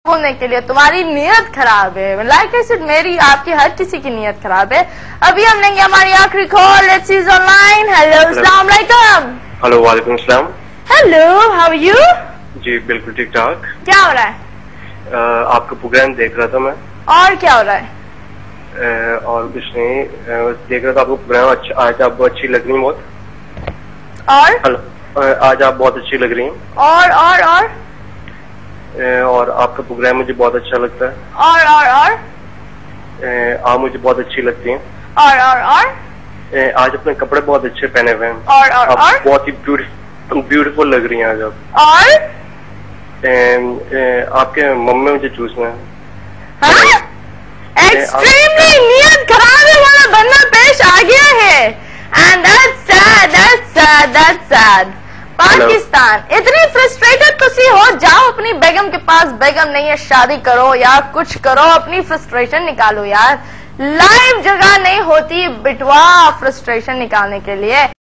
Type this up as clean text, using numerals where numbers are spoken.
बोलने के लिए तुम्हारी नीयत खराब है। लाइक आई सेड, मेरी आपकी हर किसी की नीयत खराब है। अभी हम लेंगे हमारी आखिरी call. Let's see online. Hello, अस्सलाम वालेकुम। हेलो, वालेकुम सलाम। Hello, how are you? जी बिल्कुल ठीक ठाक। क्या हो रहा है? आपका प्रोग्राम देख रहा था मैं। और क्या हो रहा है? और कुछ नहीं, देख रहा था आपका प्रोग्राम। अच्छा, आज आप अच्छी लग रही हैं बहुत। और हेलो, आज आप बहुत अच्छी लग रही हैं। और आपका प्रोग्राम मुझे बहुत अच्छा लगता है। और आप मुझे बहुत अच्छी लगती हैं। और आज अपने कपड़े बहुत अच्छे पहने हुए हैं। और आप बहुत ही ब्यूटीफुल लग रही हैं आज आप। और आपके मम्मी मुझे चूसना है। हाँ? एक्सट्रीमली नीयत खराब है वाला बंदा पेश आ गया है। And that's sad, that's sad, that's sad. Pakistan इतनी फ्रस्ट्रेटेड तुसी हो, जाओ अपनी बेगम के पास। बेगम नहीं है, शादी करो या कुछ करो, अपनी फ्रस्ट्रेशन निकालो यार। लाइव जगह नहीं होती बिटवा फ्रस्ट्रेशन निकालने के लिए।